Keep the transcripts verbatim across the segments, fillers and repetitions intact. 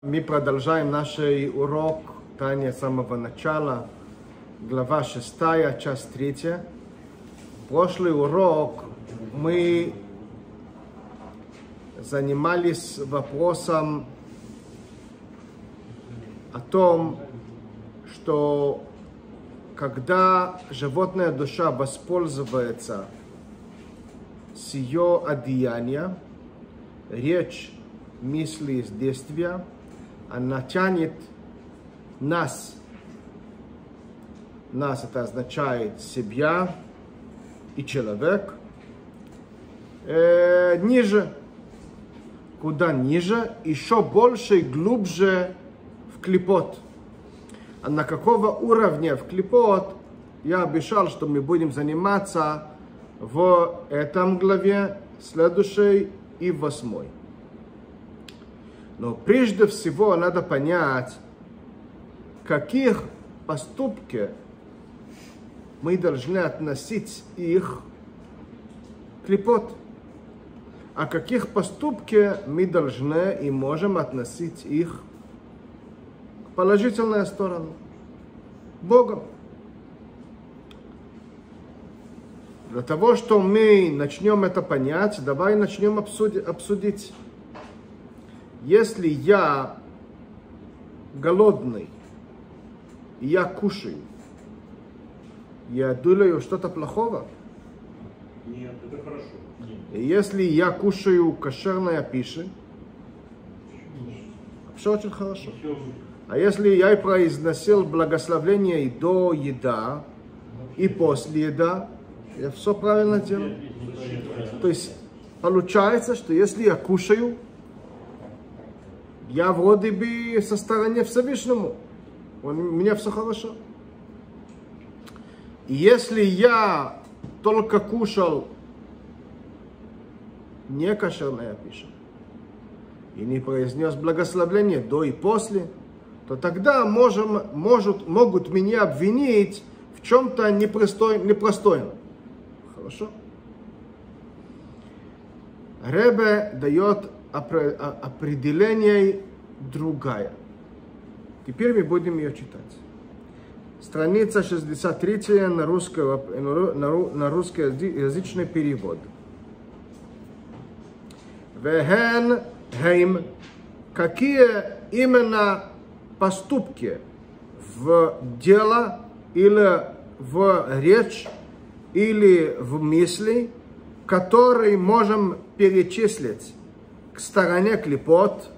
Мы продолжаем наш урок Таня с самого начала, глава шестая, часть третья. Прошлый урок мы занимались вопросом о том, что когда животная душа воспользуется с ее одеяния, речь, мысли, действия, она тянет нас, нас это означает себя и человек, э, ниже, куда ниже, еще больше и глубже в клипот. А на какого уровня в клипот, я обещал, что мы будем заниматься в этом главе, следующей и восьмой. Но прежде всего надо понять, каких поступки мы должны относить их к клипот, а каких поступки мы должны и можем относить их к положительной стороне, Богом. Для того, что мы начнем это понять, давай начнем обсудить. Если я голодный, и я кушаю, я делаю что-то плохого? Нет, это хорошо. Нет. И если я кушаю кошерная пища, все очень хорошо. Все. А если я произносил благословение и до еда, и после еда, я все правильно делаю. То есть получается, что если я кушаю, я вроде бы со стороны Всевышнему. У меня все хорошо. И если я только кушал не кошерная пища и не произнес благословение до и после, то тогда можем, может, могут меня обвинить в чем-то непростойном. Хорошо? Ребе дает определение другая. Теперь мы будем ее читать. Страница шестьдесят три на, русского, на русскоязычный перевод. Вехен хейм, какие именно поступки в дело или в речь или в мысли, которые можем перечислить к стороне клипот,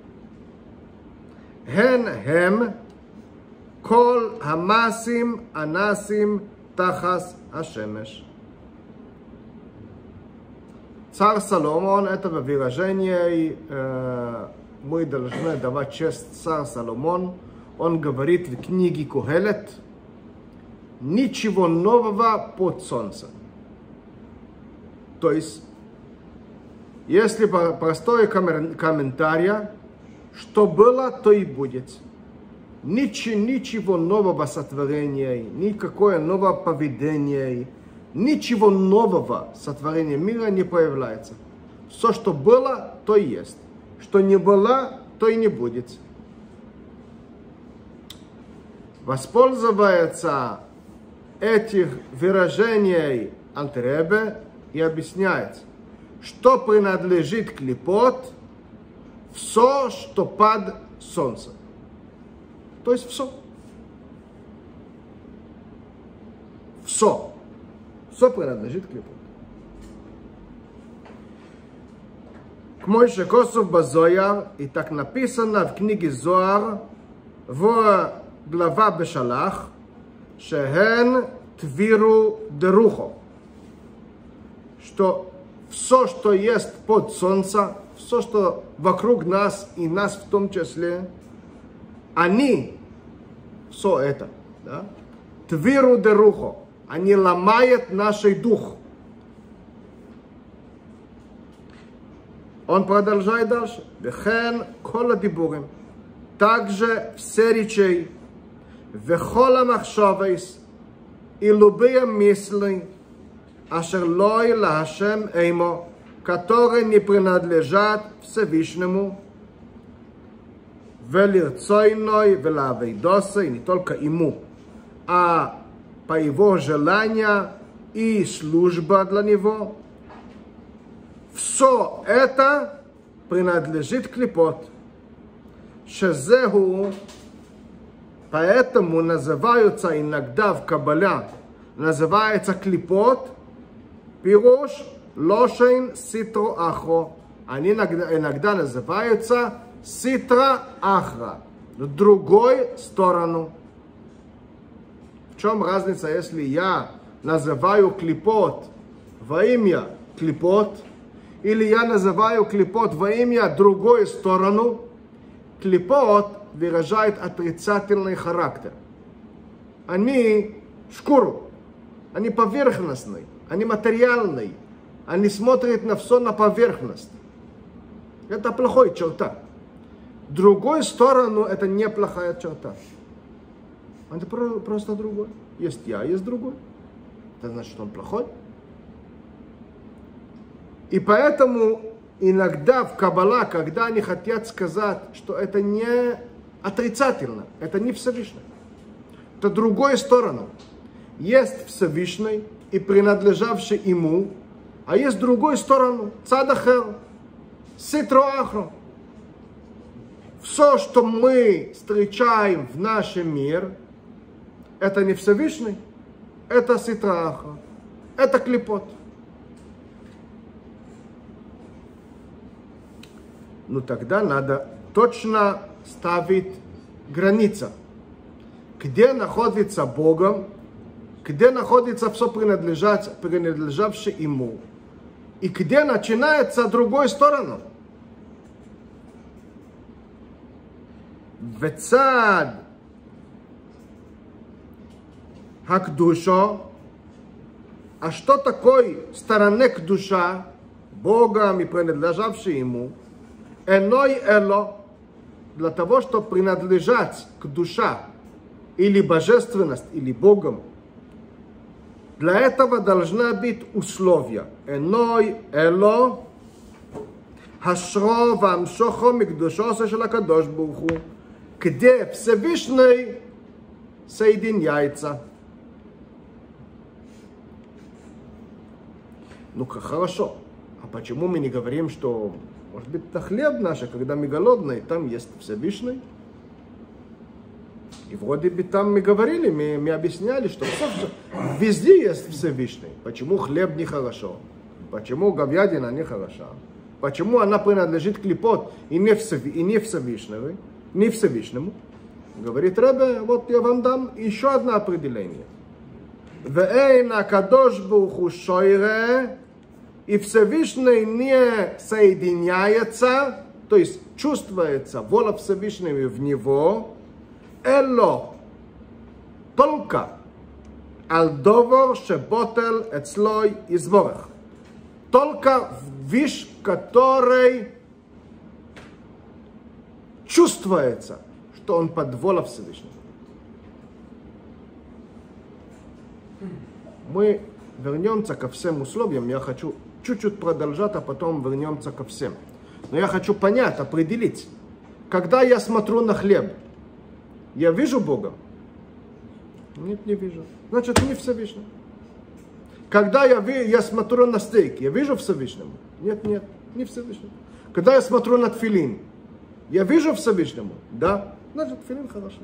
хен хем кол хамасим анасим тахас ашемеш. Царь Соломон, это выражение, э, мы должны давать честь царь Соломон. Он говорит в книге Кохелет: ничего нового под солнцем. То есть, если простой комментарий, что было, то и будет. Ничего, ничего нового сотворения, никакое новое поведение, ничего нового сотворения мира не появляется. Все, что было, то и есть. Что не было, то и не будет. Воспользуется этих выражений Альтер Ребе и объясняет, что принадлежит клипот, все, что под солнцем. То есть все. Все. Все принадлежит клипот. К Мойше Косов Базояр, и так написано в книге Зоар, в глава Бешалах, Шехен Твиру Дерухо, что все, что есть под солнцем, все, что вокруг нас и нас в том числе, они, все это, да, Твиру Дерухо, они ломают наш дух. Он продолжает дальше. Вехен кола дибурим, также все речей, вехола махшовейс, и любые мысли, ашер лой лахашем эймо, которые не принадлежат Всевышнему, велирцойной, велавейдосы, и не только ему, а по его желанию и служба для него. Все это принадлежит клипот. Шезеху, поэтому называются иногда в Каббале, называется клипот, пируш, лошейн, ситро, ахро. Они иногда, иногда называются ситра, ахра, в другой сторону. В чем разница, если я называю клипот во имя клипот, или я называю клипот во имя другой сторону? Клипот выражает отрицательный характер. Они шкуру, они поверхностные, они материальные, они смотрят на все на поверхность. Это плохая черта. Другой сторону это неплохая черта. Это просто другой. Есть я, есть другой. Это значит, что он плохой. И поэтому иногда в Каббале, когда они хотят сказать, что это не отрицательно, это не Всевышний, это другой сторону. Есть Всевышний и принадлежавший ему, а есть другой сторону, цад ахер, ситро ахро. Все, что мы встречаем в нашем мире, это не Всевышний, это ситро ахро, это клипот. Ну тогда надо точно ставить граница. Где находится Богом, где находится все принадлежавшее ему, и где начинается другой сторону. Вецад хакдушо, а что такое стороны к душа, Богом и принадлежавшей ему? Эной эло, для того, чтобы принадлежать к душа, или божественность, или Богом, для этого должна быть условия. Эной эло, хашро вамшохо микдушоса шел акадош барух ху, где Всевышний соединяется. Ну как хорошо. А почему мы не говорим, что, может быть, это хлеб наш, когда мы голодные, там есть Всевышний? И вроде бы там мы говорили, мы, мы объясняли, что все, все, везде есть Всевышний. Почему хлеб нехорошо? Почему говядина нехороша? Почему она принадлежит клипот и не, всев, и не Всевышнему? Не Всевышнему? Говорит Ребе, вот я вам дам еще одно определение. Вэйн акадош барух ху шойре, и Всевышний не соединяется, то есть чувствуется воля Всевышнего в него, эло, только аль-довор шеботел эцлой изборах. Только вещь, который чувствуется, что он под волей Всевышнего. Мы вернемся ко всем условиям. Я хочу чуть-чуть продолжать, а потом вернемся ко всем. Но я хочу понять, определить. Когда я смотрю на хлеб, я вижу Бога? Нет, не вижу. Значит, не Всевышний. Когда я, я смотрю на стейк, я вижу Всевышнему? Нет, нет, не Всевышнему. Когда я смотрю на тфилин, я вижу Всевышнему? Да. Значит, тфилин хорошо.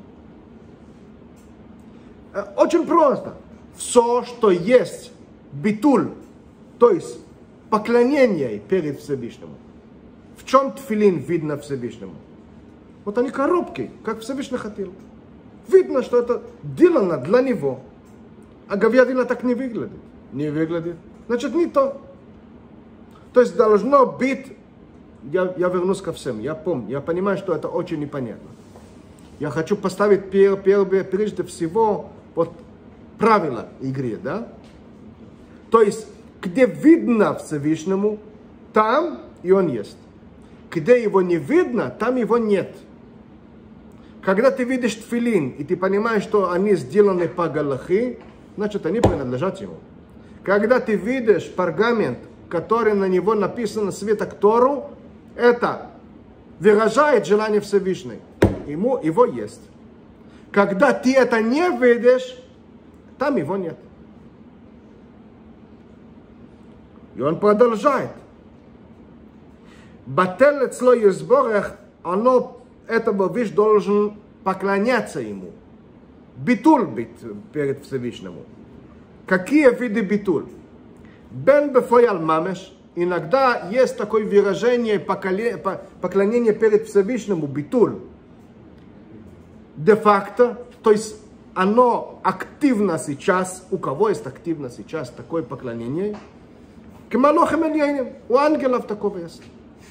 Очень просто. Все, что есть битуль, то есть поклонение перед Всевышнему. В чем тфилин видно Всевышнему? Вот они коробки, как Всевышний хотел. Видно, что это делано для него. А говядина так не выглядит. Не выглядит. Значит, не то. То есть должно быть... Я, я вернусь ко всем. Я помню, я понимаю, что это очень непонятно. Я хочу поставить пер, пер, прежде всего вот правила игры, да? То есть, где видно Всевышнему, там и он есть. Где его не видно, там его нет. Когда ты видишь тфилин, и ты понимаешь, что они сделаны по галахе, значит, они принадлежат ему. Когда ты видишь пергамент, который на него написано свиток Тору, это выражает желание Всевышнего. ему его есть. Когда ты это не видишь, там его нет. И он продолжает. Бателет слой изборех, оно, этому вещь должен поклоняться ему. Битуль быть перед Всевышнему. Какие виды битуль? Бен бефоял мамеш. Иногда есть такое выражение поклонения перед Всевышнему, битуль. Де-факто, то есть оно активно сейчас, у кого есть активно сейчас такое поклонение, к малохам ильяйним, у ангелов такого есть.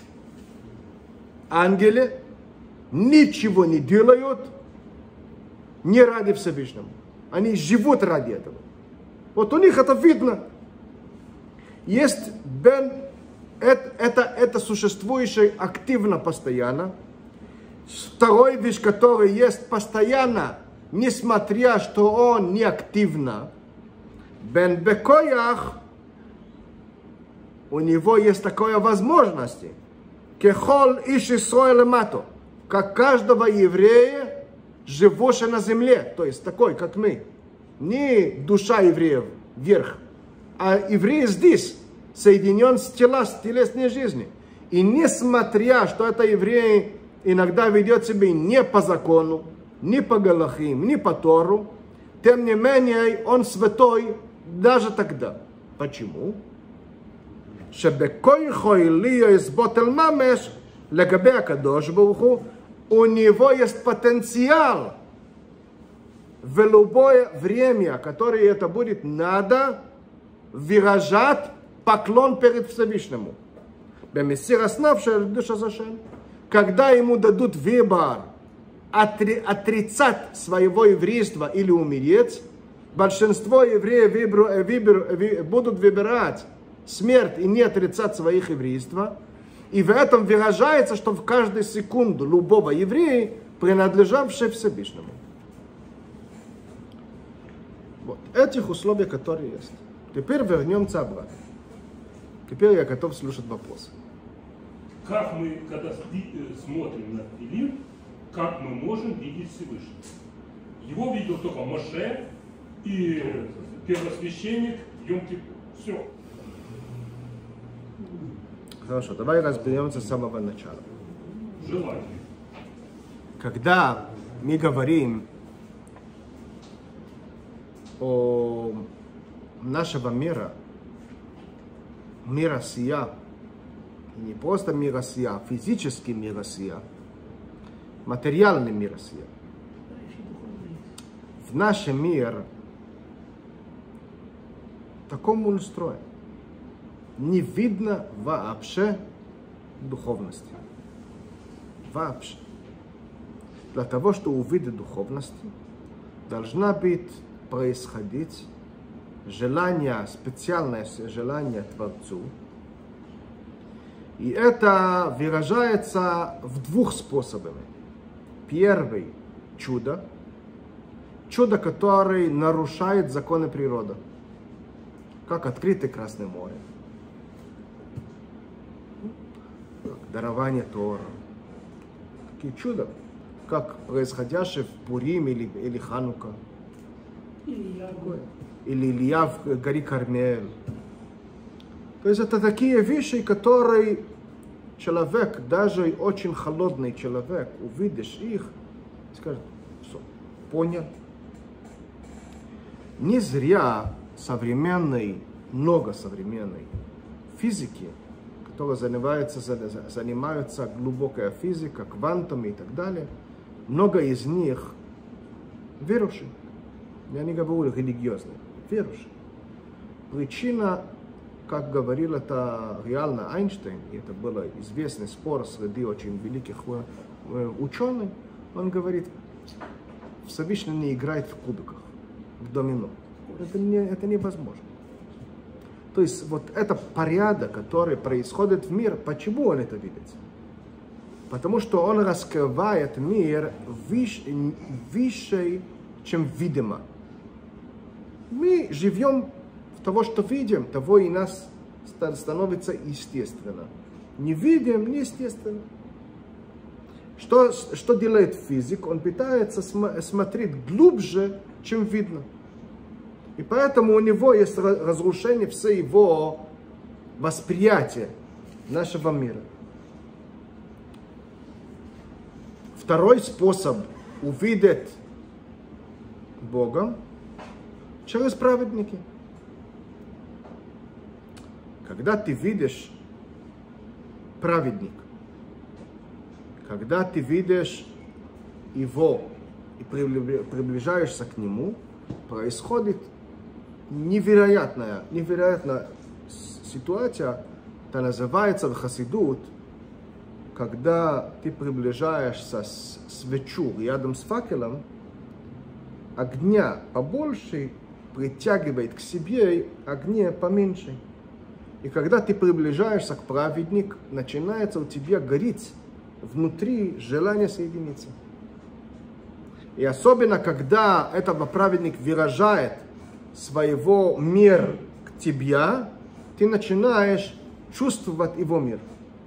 Ангелы ничего не делают не ради Всевышнего. Они живут ради этого. Вот у них это видно. Есть бен, это, это, это существующее активно постоянно. Второй вещь, который есть постоянно, несмотря что он не активно. Бен бекоях, у него есть такая возможность. Кехол иш Исроэль мато, как каждого еврея, живущего на земле, то есть такой, как мы. Не душа евреев вверх, а еврей здесь соединен с телом, с телесной жизнью. И несмотря, что это еврей иногда ведет себя не по закону, не по Галахим, не по Тору, тем не менее он святой даже тогда. Почему? Шебекойхой лия из ботел мамеш легабе акадош барух у него есть потенциал в любое время, которое это будет надо, выражать поклон перед Всевышнему. Бемиссир основший душа зашен. Когда ему дадут выбор отри, отрицать своего еврейства или умереть, большинство евреев выбор, выбор, будут выбирать смерть и не отрицать своих еврейства. И в этом выражается, что в каждую секунду любого еврея, принадлежавшего Всевышнему. Вот этих условий, которые есть. Теперь вернемся обратно. Теперь я готов слушать вопросы. Как мы, когда смотрим на Тфилин, как мы можем видеть Всевышнего? Его видел только Моше и первосвященник Йом-Кипур. Все. Хорошо, давай разберемся с самого начала. Желательно. Когда мы говорим о нашего мира, мира сия, не просто мира сия, а физический мир сия, материальный мир сия. В нашем мире такому он устроен. Не видно вообще духовности. Вообще. Для того, чтобы увидеть духовности, должна быть происходить желание, специальное желание Творцу. И это выражается в двух способах. Первый – чудо. Чудо, которое нарушает законы природы. Как открытое Красное море. Дарование Тора. Такие чудо, как происходящее в Пурим или, или Ханука. Или Илья в горе Кармель. То есть это такие вещи, которые человек, даже очень холодный человек, увидишь их, скажет, все, понял. Не зря современной, много современной физики, которые занимаются, занимаются глубокая физика, квантами и так далее, много из них верующие. Я не говорю религиозные, верующие. Причина, как говорил это реально Эйнштейн, и это был известный спор среди очень великих ученых, он говорит, Всевышний не играет в кубиках, в домино. Это, не, это невозможно. То есть вот это порядок, который происходит в мире, почему он это видит? Потому что он раскрывает мир выше, выше чем видимо. Мы живем в того, что видим, того и нас становится естественно. Не видим, неестественно. Что, что делает физик? Он пытается см- смотреть глубже, чем видно. И поэтому у него есть разрушение всего его восприятия нашего мира. Второй способ увидеть Бога через праведники. Когда ты видишь праведник, когда ты видишь его и приближаешься к нему, происходит невероятная, невероятная ситуация, это называется в хасидут, когда ты приближаешься с свечу рядом с факелом, огня побольше притягивает к себе огня поменьше. И когда ты приближаешься к праведнику, начинается у тебя гореть внутри желание соединиться. И особенно, когда этот праведник выражает своего мир к тебе, ты начинаешь чувствовать его мир.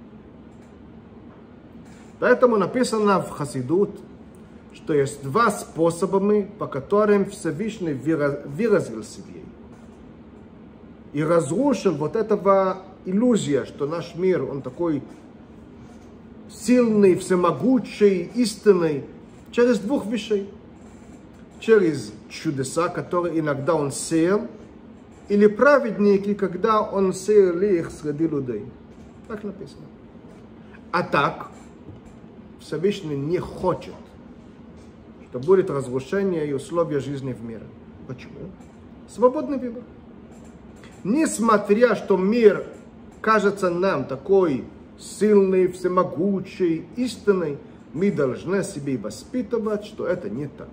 Поэтому написано в Хасидут, что есть два способа, по которым Всевышний выразил себе и разрушил вот этого иллюзия, что наш мир, он такой сильный, всемогучий, истинный, через двух вещей. Через чудеса, которые иногда он сеял, или праведники, когда он сеял их среди людей. Так написано. А так, Всевышний не хочет, что будет разрушение и условия жизни в мире. Почему? Свободный выбор. Несмотря, что мир кажется нам такой сильный, всемогучий, истинный, мы должны себе воспитывать, что это не так.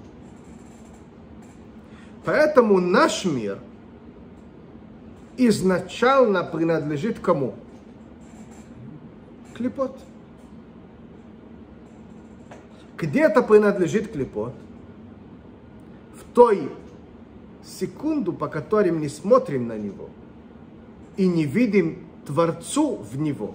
Поэтому наш мир изначально принадлежит кому? Клипот. Где-то принадлежит клипот. В той секунду, по которой мы не смотрим на него и не видим Творцу в него.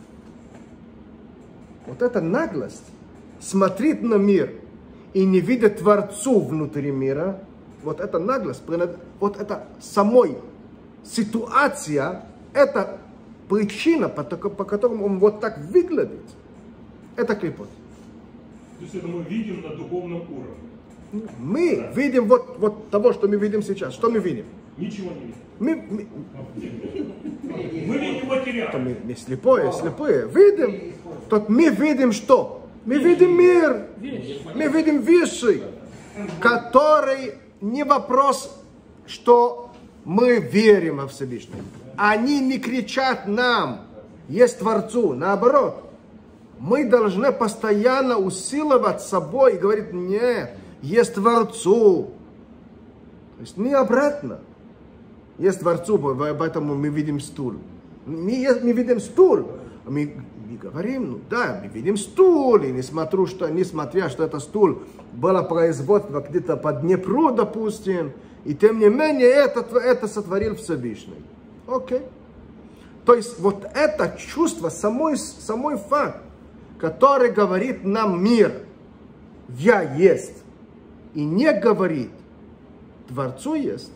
Вот эта наглость смотреть на мир и не видеть Творцу внутри мира, вот эта наглость, вот это самой ситуация, это причина, по, по которому он вот так выглядит. Это клипот. То есть это мы видим на духовном уровне. Мы да. видим вот, вот того, что мы видим сейчас. Что мы видим? Ничего не видим. Мы, мы, мы видим материал. Мы, мы слепые, слепые. Видим. Тут мы видим что? Мы видим мир. Мы видим вещи, которые не вопрос, что мы верим во Всевышнего. Они не кричат нам, есть Творцу. Наоборот, мы должны постоянно усиливать собой и говорить, нет, есть Творцу. То есть не обратно. Есть Творцу, поэтому мы видим стул. Мы, мы видим стул. Мы, мы говорим, ну да, мы видим стул. И несмотря, что, несмотря, что это стул было производство где-то по Днепру, допустим, и тем не менее это, это сотворил Всевышний. Окей. То есть вот это чувство, самой, самой факт, который говорит нам мир, я есть, и не говорит, Творцу есть,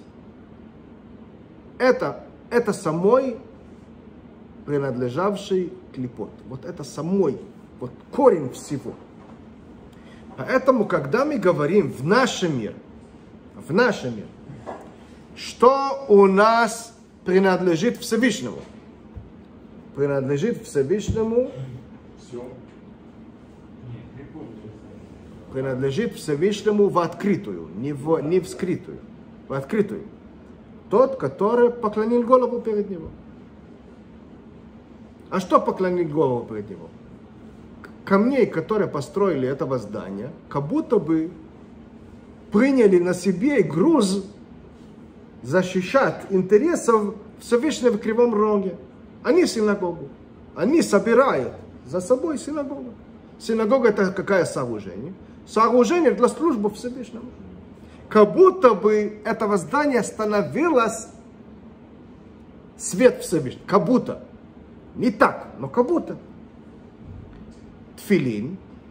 это, это самой принадлежавший клипот. Вот это самой, вот корень всего. Поэтому, когда мы говорим в наш мир, в наш мир, что у нас принадлежит Всевышнему? Принадлежит Всевышнему все. Принадлежит Всевышнему в открытую, не в, не в скрытую, в открытую. Тот, который поклонил голову перед него. А что поклонил голову перед него? Камней, которые построили этого здания, как будто бы приняли на себе груз защищать интересов Всевышнего в Кривом Роге. Они синагогу. Они собирают за собой синагогу. Синагога это какое сооружение? Сооружение для службы Всевышнему. Как будто бы этого здания становилось свет Всевышнего. Как будто. Не так, но как будто. Тфилин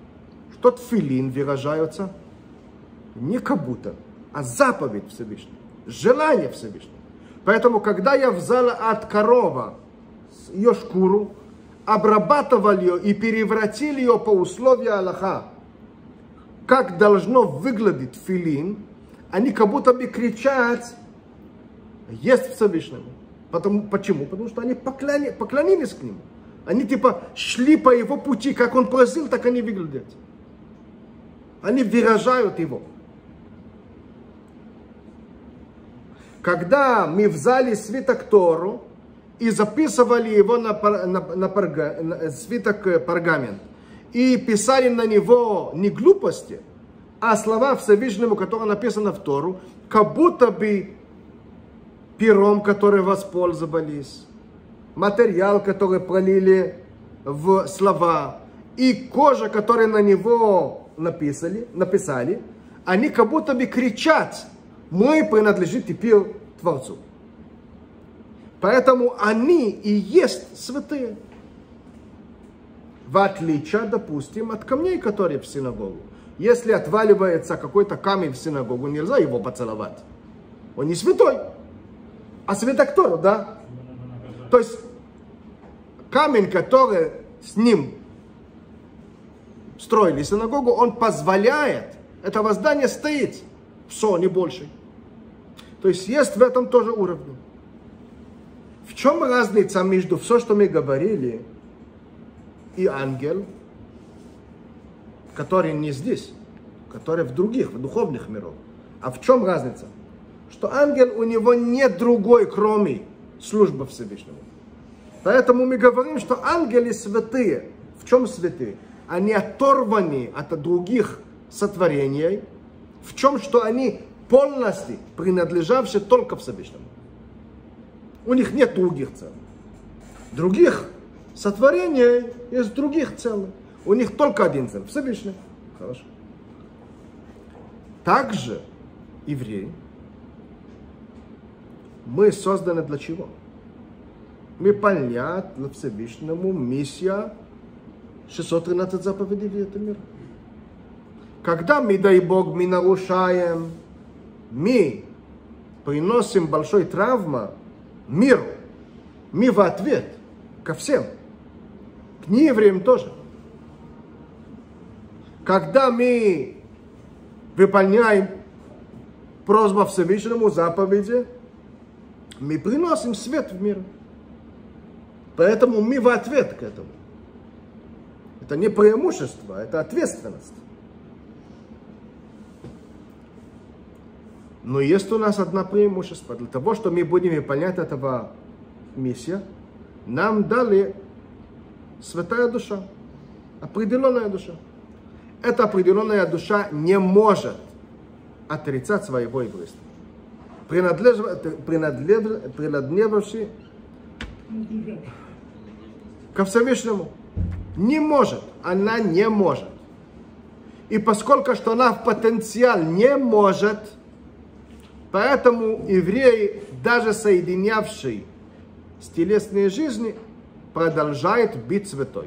тот филин выражается не как будто, а заповедь Всевышнего, желание Всевышнего. Поэтому, когда я взял от коровы ее шкуру, обрабатывал ее и превратил ее по условию Аллаха, как должно выглядеть филин, они как будто бы кричат: есть Всевышнему. Потому, почему? Потому что они покляни, поклонились к нему. Они типа шли по его пути, как он просил, так они выглядят. Они выражают его. Когда мы взяли свиток Тору и записывали его на, на, на, парга, на свиток пергамент, и писали на него не глупости, а слова Всевышнему, которые написаны в Тору, как будто бы пером, который воспользовались, материал, который пролили в слова, и кожа, которую на него написали, написали, они как будто бы кричат: мы принадлежим теперь Творцу. Поэтому они и есть святые. В отличие, допустим, от камней, которые в синагогу. Если отваливается какой-то камень в синагогу, нельзя его поцеловать. Он не святой. А святок Торы, да? То есть камень, который с ним строили синагогу, он позволяет, это здание стоит, все, не больше. То есть есть в этом тоже уровень. В чем разница между все, что мы говорили, и ангел, который не здесь, который в других, в духовных мирах? А в чем разница? Что ангел, у него нет другой, кроме службы Всевышнему. Поэтому мы говорим, что ангелы святые. В чем святые? Они оторваны от других сотворений. В чем? Что они полностью принадлежавшие только Всевышнему. У них нет других целей. Других сотворений есть других целей. У них только один цель. Всевышний. Хорошо. Также евреи, мы созданы для чего? Мы понять для Всевышнему миссия шестьсот тринадцать заповедей в этом мире. Когда мы, дай Бог, мы нарушаем, мы приносим большой травму миру, мы в ответ ко всем, к неевреям тоже. Когда мы выполняем просьбу Всевышнему, заповеди, мы приносим свет в мир. Поэтому мы в ответ к этому. Это не преимущество, это ответственность. Но есть у нас одно преимущество. Для того, чтобы мы будем выполнять этого миссию, нам дали святая душа, определенная душа. Эта определенная душа не может отрицать своего еврейства. Принадлежавший ко Всевышнему. Не может. Она не может. И поскольку что она в потенциал не может, поэтому евреи, даже соединявший с телесной жизнью, продолжает быть святой.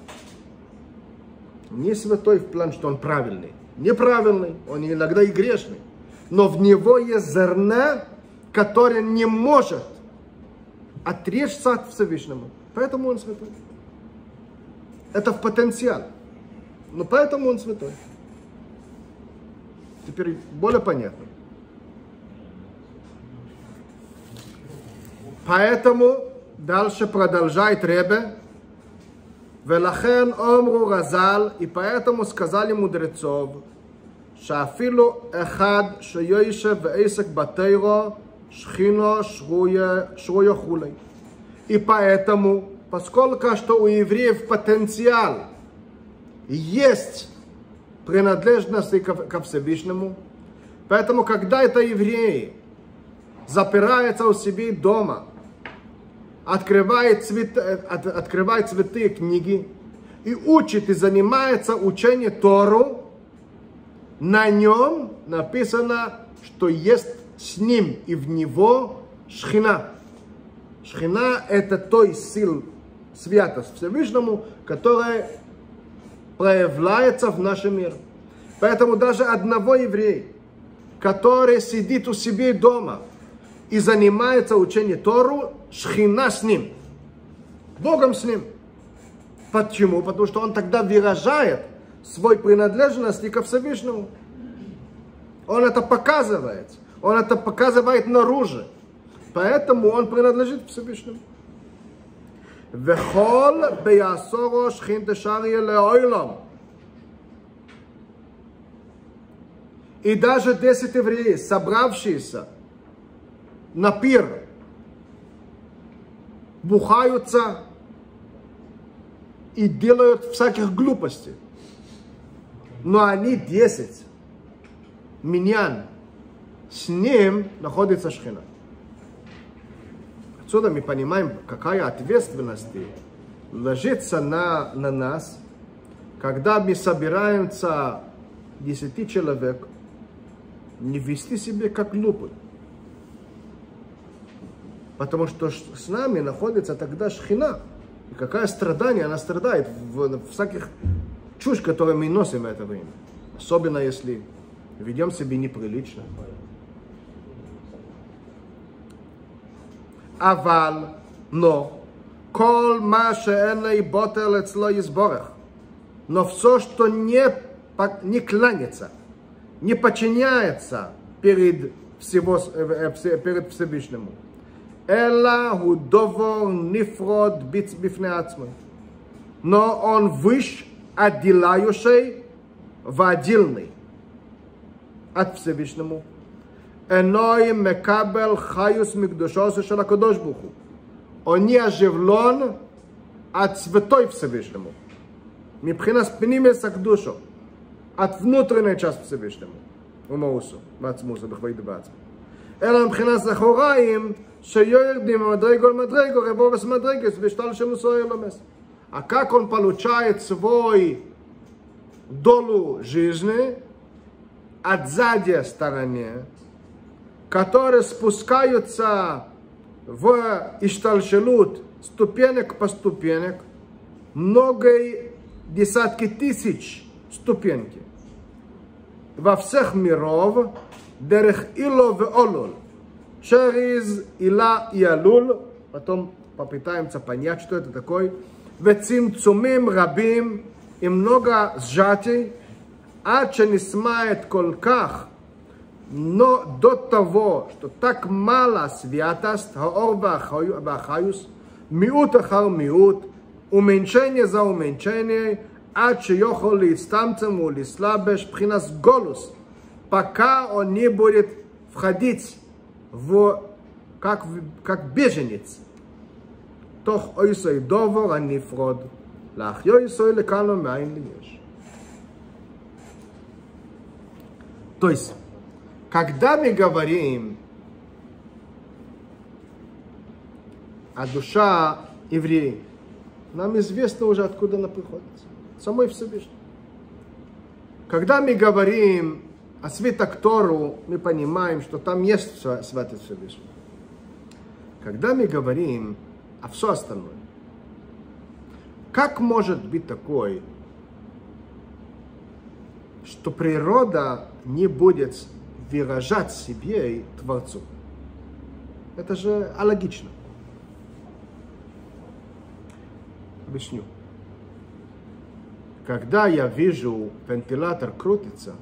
Не святой в плане, что он правильный. Неправильный, он иногда и грешный. Но в него есть зерна, которое не может отречься от Всевышнего. Поэтому он святой. Это в потенциал. Но поэтому он святой. Теперь более понятно. Поэтому дальше продолжает Ребе. Велахен омру разал, и поэтому сказали мудрецов, шафилу эхад шеёйше вэйсек батейро шхино шруя хулей. И поэтому, поскольку что у евреев потенциал есть принадлежность ко Всевышнему, поэтому когда это евреи запираются у себя дома, открывает, цвет, от, открывает святые книги и учит и занимается учением Тору, на нем написано, что есть с ним и в него шхина. Шхина — это той сил, святость Всевышнему, которая проявляется в нашем мире. Поэтому даже одного еврея, который сидит у себя дома и занимается учением Тору, шхина с ним, Богом с ним. Почему? Потому что он тогда выражает свою принадлежность ко Всевышнему. Он это показывает. Он это показывает наружу. Поэтому он принадлежит Всевышнему. Вехол беясоро шхин тешарье леойлом. И даже десять евреев, собравшиеся на пир, бухаются и делают всяких глупостей. Но они десять. Миньян. С ним находится шхина. Отсюда мы понимаем, какая ответственность ложится на, на нас, когда мы собираемся десяти человек, не вести себя как глупый. Потому что с нами находится тогда шхина. И какое страдание она страдает в, в всяких чушь, которые мы носим в это время. Особенно если ведем себя неприлично. Авал, но, кол маше эней ботел эцло изборах. Но все, что не, не кланяется, не подчиняется перед, всего, перед Всевышнему. Эла худовор нифрод бифнеацмой. Но он выше отделяющий в отдельный от Всевышнему. Эной мекабел хаюс микдушоса шел акадош буху. Он не оживлен от святой Всевышнему. Мипхина спинимес акдушу. От внутренней части Всевышнему. Умаусу. Мацмуса бхвайда бацм. Эла мипхина захораим шеёрдим мадрейгол мадрейгол ребовес мадрейгес вештал шемусой ломес. А как он получает свой долю жизни от задней стороны, которые спускаются в иштальшелут ступенек по ступенек, многие десятки тысяч ступеньки. Во всех миров, дерех ило в олул, через ила и алул, потом попытаемся понять, что это такое, וצמצומים רבים עם много сжатий, עד שנשמע את כל כך, но до того, что так мало святость, האור והחיוס, מיעוט אחר מיעוט, уменьшение за уменьшение, עד שיוכל להצטמצם ולהסלבש בחינס גולוס, пока он не будет входить в, как, как беженец. תוך אויסוי דובר הנפרוד, להחיו אויסוי לכאן ומאין ליש. То есть, когда мы говорим о душе еврея, нам известно уже, откуда она приходит. Самой Всевышней. Когда мы говорим о святок Тору, мы понимаем, что там есть святость Всевышнего. Когда мы говорим а все остальное. Как может быть такое, что природа не будет выражать себе и Творцу? Это же алогично. Объясню. Когда я вижу, вентилятор крутится,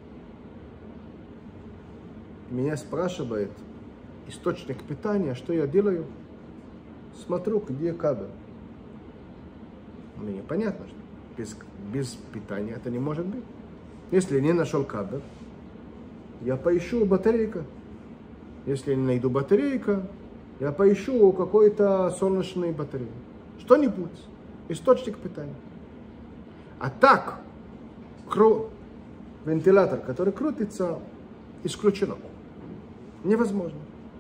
меня спрашивает источник питания, что я делаю? Смотрю, где кабель. Мне понятно, что без, без питания это не может быть. Если не нашел кабель, я поищу батарейка. Если не найду батарейка, я поищу какой-то солнечный батарей. Что-нибудь. Источник питания. А так, кру... вентилятор, который крутится, исключено. Невозможно.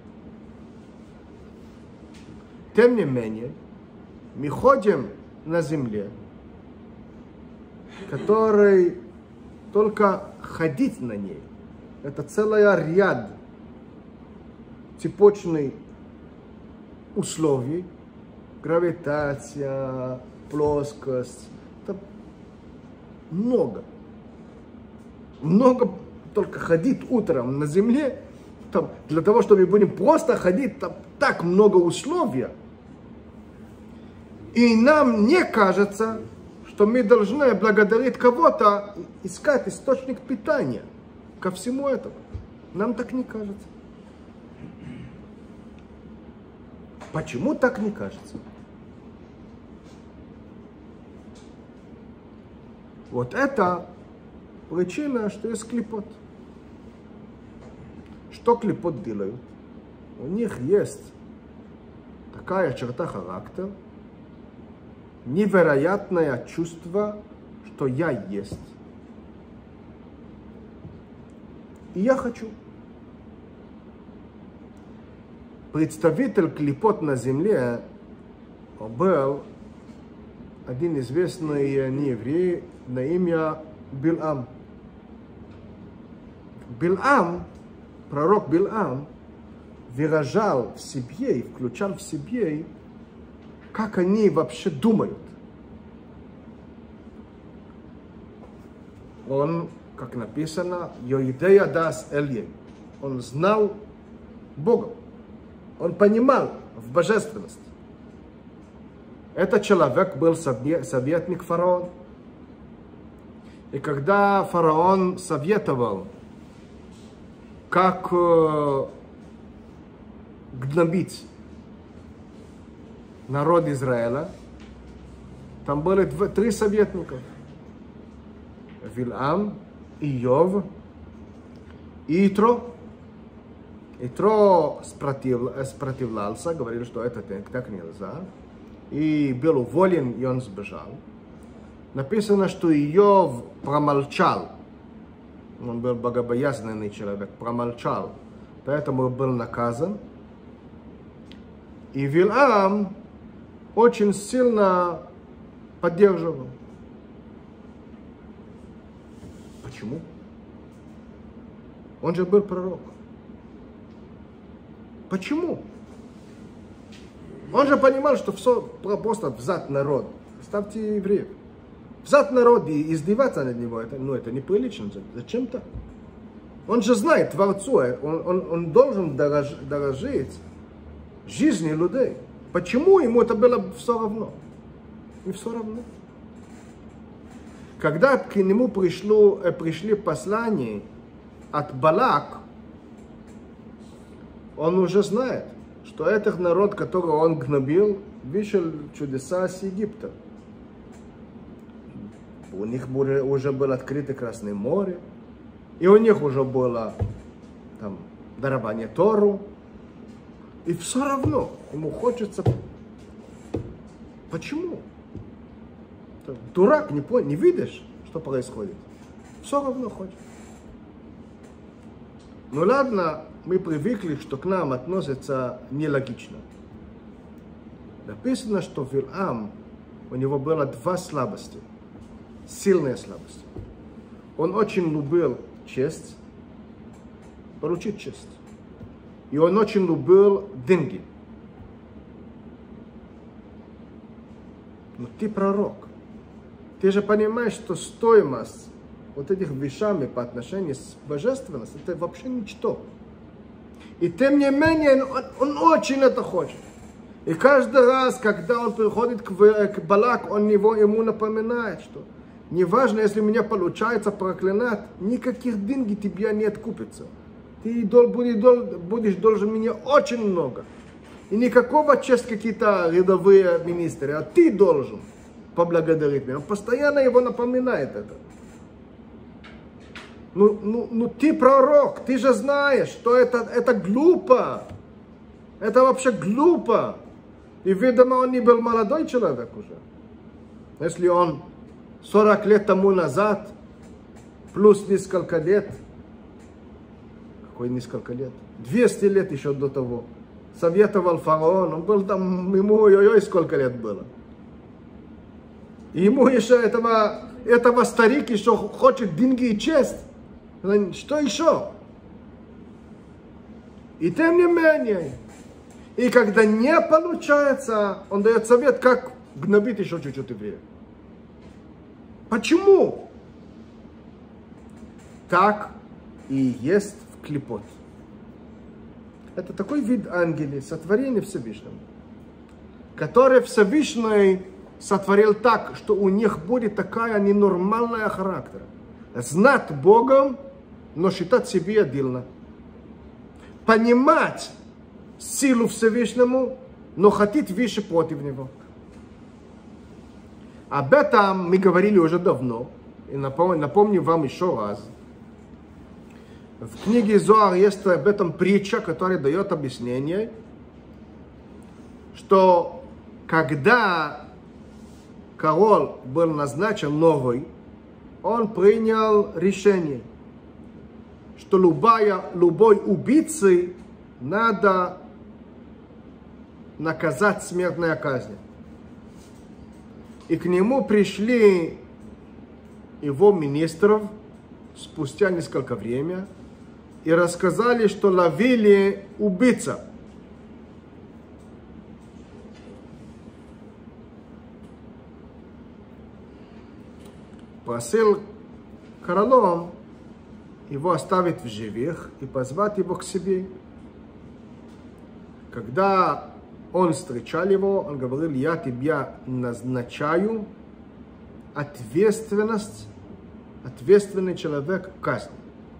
Тем не менее, мы ходим на земле, который только ходить на ней, это целый ряд цепочных условий, гравитация, плоскость, это много. Много только ходить утром на земле, там, для того, чтобы мы будем просто ходить, там так много условий. И нам не кажется, что мы должны благодарить кого-то, искать источник питания ко всему этому. Нам так не кажется. Почему так не кажется? Вот это причина, что есть клипот. Что клипот делают? У них есть такая черта характера, невероятное чувство, что я есть. И я хочу. Представитель клипот на земле был один известный нееврей на имя Билам. Билам, пророк Билам, выражал в себе и включал в себе, как они вообще думают. Он, как написано, Йоидея дас Элье. Он знал Бога. Он понимал в божественности. Этот человек был советник фараона. И когда фараон советовал, как гнобить народ Израиля, там были два, три советника. Вилам, Иов и Итро. Итро сопротивлялся, говорил, что это так нельзя. И был уволен, и он сбежал. Написано, что Иов промолчал. Он был богобоязненный человек, промолчал. Поэтому был наказан. И Вилам очень сильно поддерживал. Почему? Он же был пророк. Почему? Он же понимал, что все просто взять народ. Ставьте евреев. Взять народ и издеваться над него, это, ну, это неприлично. Зачем так? Он же знает Творцу, он, он, он должен дорож, дорожить жизнью людей. Почему ему это было все равно? И все равно. Когда к нему пришло, пришли послания от Балак, он уже знает, что этот народ, которого он гнобил, вышел чудеса с Египта. У них уже было открыто Красное море, и у них уже было там дарование Тору. И все равно ему хочется... Почему? Дурак, не, не видишь, что происходит? Все равно хочет. Ну ладно, мы привыкли, что к нам относятся нелогично. Написано, что Вилам, у него было два слабости. Сильные слабости. Он очень любил честь, получить честь. И он очень любил деньги. Но ты пророк. Ты же понимаешь, что стоимость вот этих вещами по отношению с божественностью, это вообще ничто. И тем не менее, он, он очень это хочет. И каждый раз, когда он приходит к, к Балак, он его, ему напоминает, что неважно, если у меня получается проклинать, никаких денег тебе не откупится. Ты будешь, будешь должен мне очень много. И никакого честь какие-то рядовые министры, а ты должен поблагодарить меня. Он постоянно его напоминает это. Ну, ну, ну ты пророк, ты же знаешь, что это, это глупо. Это вообще глупо. И, видимо, он не был молодой человек уже. Если он сорок лет тому назад, плюс несколько лет, какой несколько лет, двести лет еще до того, советовал фараон, он был там, ему ой-ой, сколько лет было. И ему еще этого, этого старик еще хочет деньги и честь. Что еще? И тем не менее, и когда не получается, он дает совет, как гнобить еще чуть-чуть евреев. Почему? так и есть в клипот. Это такой вид ангелов, сотворение Всевышнего, который Всевышний сотворил так, что у них будет такая ненормальная характер. Знать Богом, но считать себе отдельно. Понимать силу Всевышнему, но хотеть выше против Него. Об этом мы говорили уже давно. И напомню, напомню вам еще раз. В книге Зоар есть об этом притча, которая дает объяснение, что когда король был назначен новый, он принял решение, что любая, любой убийцы надо наказать смертной казнью. И к нему пришли его министров спустя несколько времени и рассказали, что ловили убийца. Просил королем его оставить в живых и позвать его к себе. Когда он встречал его, он говорил: я тебя назначаю ответственность, ответственный человек казни.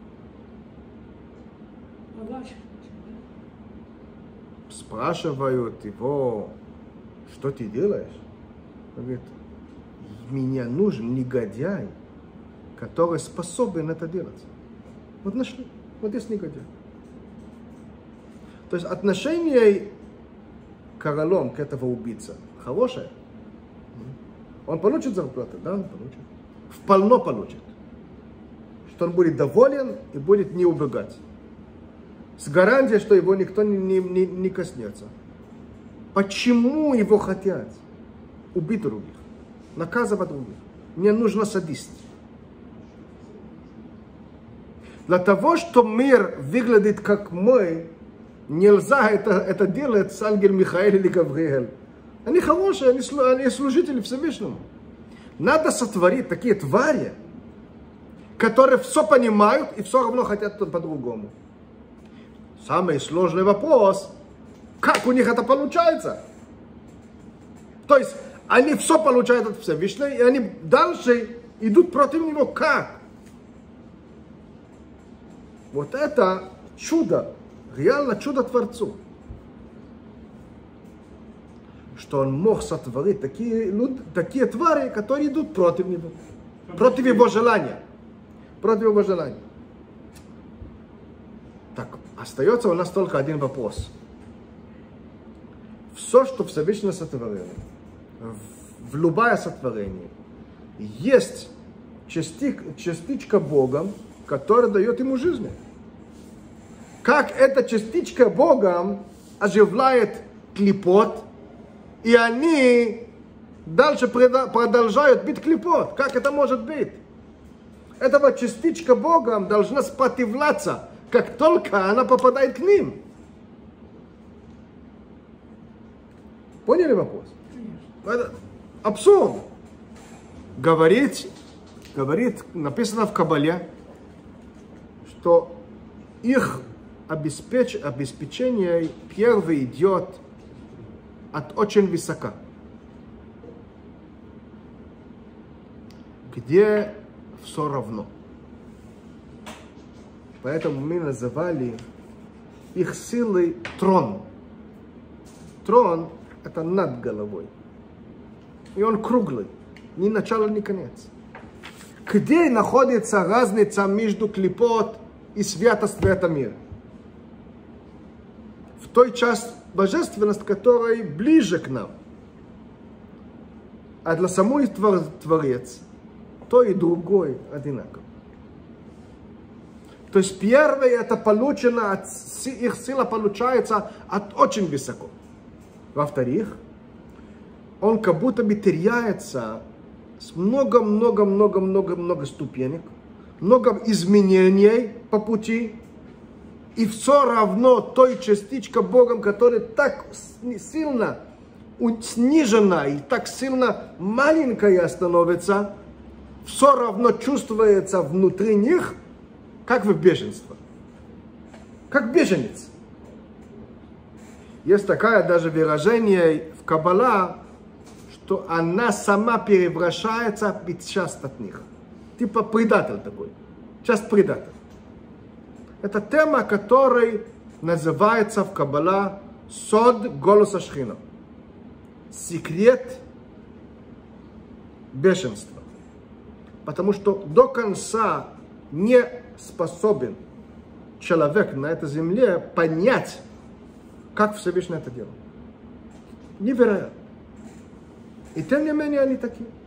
Спрашивают его: что ты делаешь? Он говорит: мне нужен негодяй, который способен это делать. Вот нашли, вот есть негодяй. То есть отношение королем к этому убийце хорошее. Он получит зарплату? Да, он получит. Вполне получит. Что он будет доволен и будет не убегать. С гарантией, что его никто не, не, не коснется. Почему его хотят убить других? Наказывать других. Мне нужно садист. Для того, что мир выглядит как мы, нельзя это, это делать с ангелом Михаил или Гавриэль. Они хорошие, они, они служители Всевышнему. Надо сотворить такие твари, которые все понимают и все равно хотят по-другому. Самый сложный вопрос, как у них это получается? То есть, они все получают от Всевышнего, и они дальше идут против него. Как? Вот это чудо, реально чудо Творцу. Что он мог сотворить такие, такие твари, которые идут против него. Против его желания. Против его желания. Так, остается у нас только один вопрос. Все, что Всевышний сотворил, в, в любое сотворение, есть частик, частичка Бога, которая дает ему жизнь. Как эта частичка Бога оживляет клипот, и они дальше продолжают бить клипот. Как это может быть? Эта частичка Бога должна сопротивляться, как только она попадает к ним. Поняли вопрос? Это абсурд. Говорит, говорит, написано в Кабале, что их обеспеч, обеспечение первый идет от очень высока, где все равно. Поэтому мы называли их силой трон. Трон — это над головой. И он круглый, ни начало, ни конец. Где находится разница между клипот и святостью этого мира? В той части божественность, которая ближе к нам. А для самой Творец, то и другой одинаково. То есть первое это получено, от, их сила получается от очень высоко. Во-вторых, он как будто бы теряется с много-много-много-много-много ступенек, много изменений по пути. И все равно той частичка Богом, которая так сильно снижена и так сильно маленькая становится, все равно чувствуется внутри них как в беженство. Как беженец. Есть такое даже выражение в Каббала, что она сама превращается в часть от них. Типа предатель такой. Часть предатель. Это тема, которая называется в Каббала Сод голоса Шхина. Секрет бешенства. Потому что до конца не способен человек на этой земле понять, как Всевышний это делает. Невероятно. И тем не менее они такие.